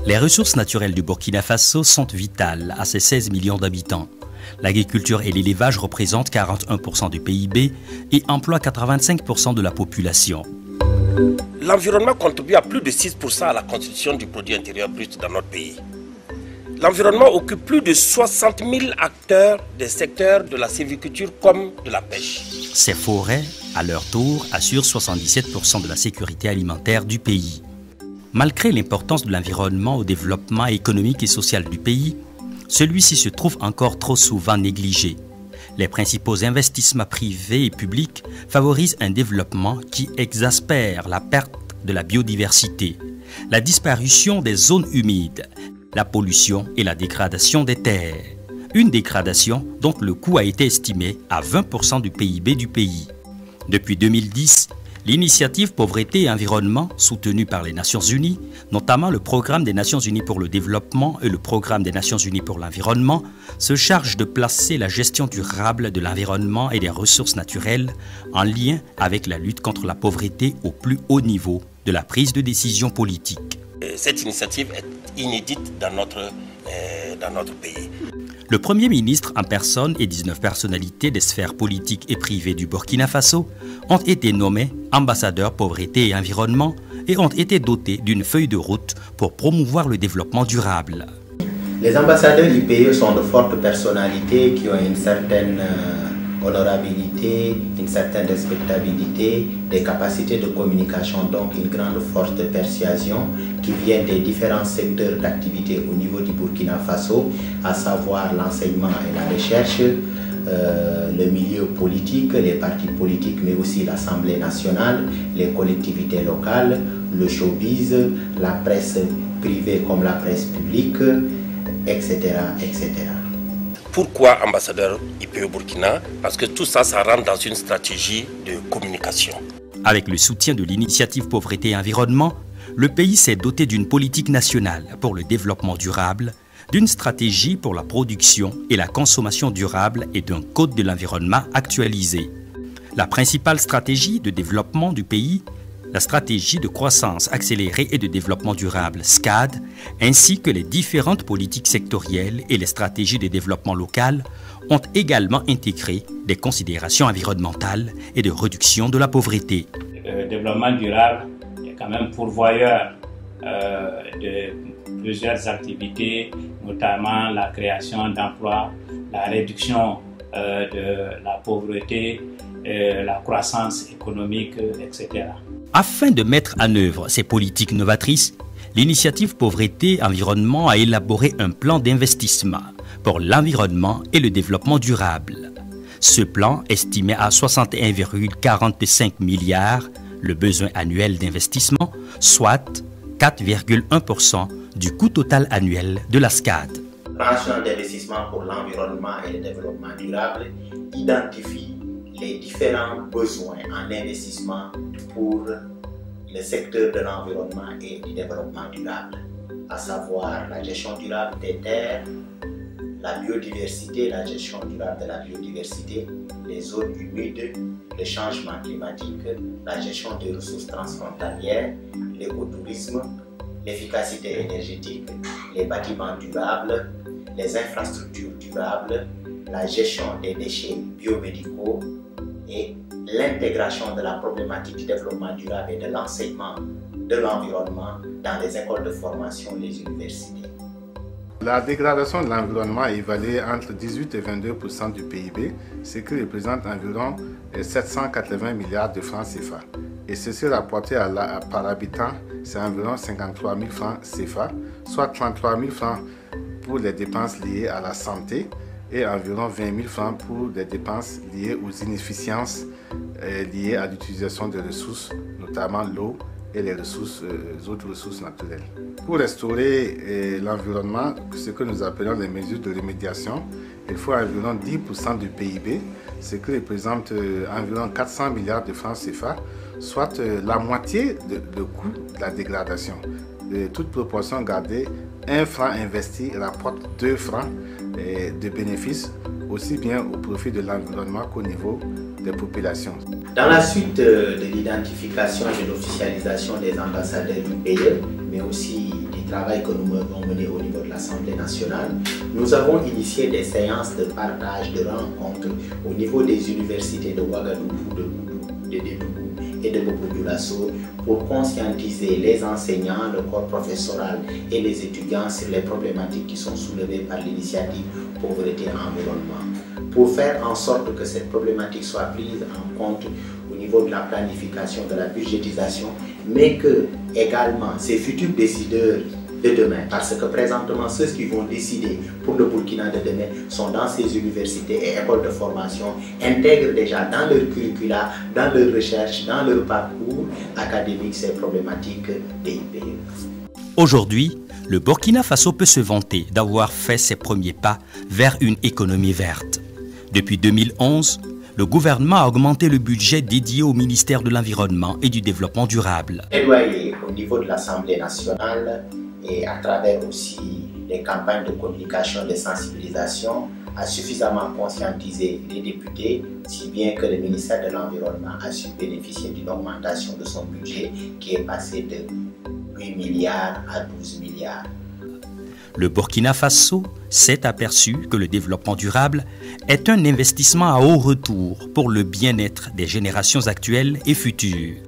Les ressources naturelles du Burkina Faso sont vitales à ses 16 millions d'habitants. L'agriculture et l'élevage représentent 41% du PIB et emploient 85% de la population. L'environnement contribue à plus de 6% à la constitution du produit intérieur brut dans notre pays. L'environnement occupe plus de 60 000 acteurs des secteurs de la sylviculture comme de la pêche. Ces forêts, à leur tour, assurent 77% de la sécurité alimentaire du pays. Malgré l'importance de l'environnement au développement économique et social du pays, celui-ci se trouve encore trop souvent négligé. Les principaux investissements privés et publics favorisent un développement qui exaspère la perte de la biodiversité, la disparition des zones humides, la pollution et la dégradation des terres. Une dégradation dont le coût a été estimé à 20% du PIB du pays. Depuis 2010, l'initiative Pauvreté et Environnement, soutenue par les Nations Unies, notamment le Programme des Nations Unies pour le développement et le Programme des Nations Unies pour l'environnement, se charge de placer la gestion durable de l'environnement et des ressources naturelles en lien avec la lutte contre la pauvreté au plus haut niveau de la prise de décision politique. Cette initiative est inédite dans notre pays. Le Premier ministre en personne et 19 personnalités des sphères politiques et privées du Burkina Faso ont été nommés ambassadeurs pauvreté et environnement et ont été dotés d'une feuille de route pour promouvoir le développement durable. Les ambassadeurs du pays sont de fortes personnalités qui ont une certaine honorabilité, une certaine respectabilité, des capacités de communication, donc une grande force de persuasion qui vient des différents secteurs d'activité au niveau du Burkina Faso, à savoir l'enseignement et la recherche, le milieu politique, les partis politiques, mais aussi l'Assemblée nationale, les collectivités locales, le showbiz, la presse privée comme la presse publique, etc., etc. Pourquoi ambassadeur IPE Burkina? Parce que tout ça, ça rentre dans une stratégie de communication. Avec le soutien de l'initiative Pauvreté et Environnement, le pays s'est doté d'une politique nationale pour le développement durable, d'une stratégie pour la production et la consommation durable et d'un code de l'environnement actualisé. La principale stratégie de développement du pays, la stratégie de croissance accélérée et de développement durable SCAD, ainsi que les différentes politiques sectorielles et les stratégies de développement local ont également intégré des considérations environnementales et de réduction de la pauvreté. Le développement durable est quand même pourvoyeur de plusieurs activités, notamment la création d'emplois, la réduction de la pauvreté, la croissance économique, etc. Afin de mettre en œuvre ces politiques novatrices, l'initiative Pauvreté Environnement a élaboré un plan d'investissement pour l'environnement et le développement durable. Ce plan, estimé à 61,45 milliards, le besoin annuel d'investissement, soit 4,1% du coût total annuel de la SCAD. Le plan d'investissement pour l'environnement et le développement durable identifie les différents besoins en investissement pour le secteur de l'environnement et du développement durable, à savoir la gestion durable des terres, la biodiversité, la gestion durable de la biodiversité, les zones humides, le changement climatique, la gestion des ressources transfrontalières, l'écotourisme, l'efficacité énergétique, les bâtiments durables, les infrastructures durables, la gestion des déchets biomédicaux et l'intégration de la problématique du développement durable et de l'enseignement de l'environnement dans les écoles de formation et les universités. La dégradation de l'environnement est évaluée entre 18 et 22% du PIB, ce qui représente environ 780 milliards de francs CFA. Et ceci rapporté par habitant, c'est environ 53 000 francs CFA, soit 33 000 francs pour les dépenses liées à la santé et environ 20 000 francs pour des dépenses liées aux inefficiences liées à l'utilisation des ressources, notamment l'eau et les autres ressources naturelles. Pour restaurer l'environnement, ce que nous appelons les mesures de remédiation, il faut environ 10% du PIB, ce qui représente environ 400 milliards de francs CFA, soit la moitié du coût de la dégradation. De toute proportion gardée, 1 franc investi rapporte 2 francs de bénéfices, aussi bien au profit de l'environnement qu'au niveau des populations. Dans la suite de l'identification et de l'officialisation des ambassadeurs IPE, mais aussi du travail que nous avons mené au niveau de l'Assemblée nationale, nous avons initié des séances de partage, de rencontres au niveau des universités de Ouagadougou, de Goudou, de Dédougou et de Bobo-Dioulasso pour conscientiser les enseignants, le corps professoral et les étudiants sur les problématiques qui sont soulevées par l'initiative Pauvreté et Environnement, pour faire en sorte que cette problématique soit prise en compte au niveau de la planification, de la budgétisation, mais que également ces futurs décideurs de demain, parce que présentement ceux qui vont décider pour le Burkina de demain sont dans ces universités et écoles de formation, intègrent déjà dans leur curricula, dans leur recherche, dans leur parcours académique ces problématiques des IPE. Aujourd'hui, le Burkina Faso peut se vanter d'avoir fait ses premiers pas vers une économie verte. Depuis 2011, le gouvernement a augmenté le budget dédié au ministère de l'Environnement et du Développement durable. Plaidoyer au niveau de l'Assemblée nationale et à travers aussi les campagnes de communication, de sensibilisation, a suffisamment conscientisé les députés, si bien que le ministère de l'Environnement a su bénéficier d'une augmentation de son budget qui est passé de 8 milliards à 12 milliards. Le Burkina Faso s'est aperçu que le développement durable est un investissement à haut retour pour le bien-être des générations actuelles et futures.